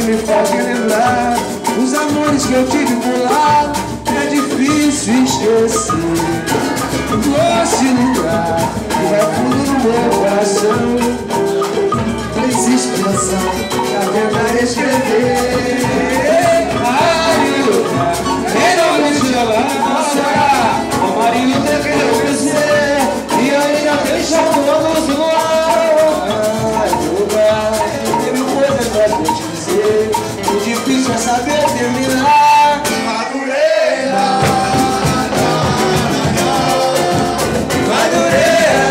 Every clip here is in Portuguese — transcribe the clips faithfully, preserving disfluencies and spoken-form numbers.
me faz relembrar os amores que eu tive por lá. É difícil esquecer doce lugar que vai fundo no meu coração. Não existe canção pra tentar escrever. Ai, lugar, melhor me gelar. O marido quereu crescer e ainda deixa todos no ar. Ai, lugar, teve coisa pra te dizer. O difícil é saber terminar. Madureira, Madureira,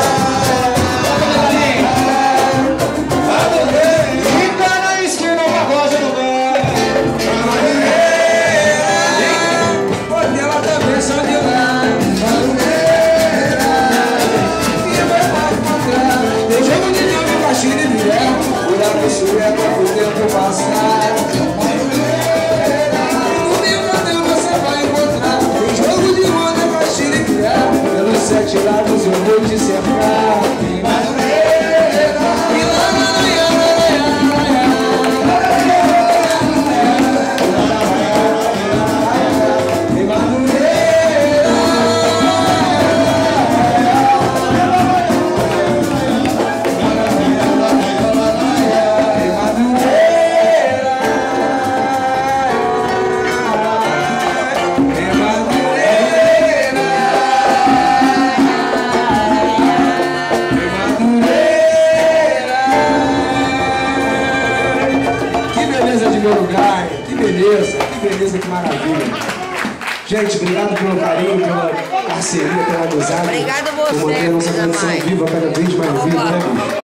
Madureira, fica na esquina uma rosa no bar. Madureira, porque ela também só de lá. Madureira, e vai pra encontrar. Tem jogo de nome, baixinho e mulher. Por a pessoa pra o tempo passar. Pelos sete lados eu vou te cercar. Em Madureira, e lá, lá, lá, em Madureira, em Madureira, em Madureira. De meu lugar, que beleza, que beleza, que maravilha. Gente, obrigado pelo carinho, pela parceria, pela amizade. Obrigado a você, por manter a nossa tradição viva cada vez mais viva, né?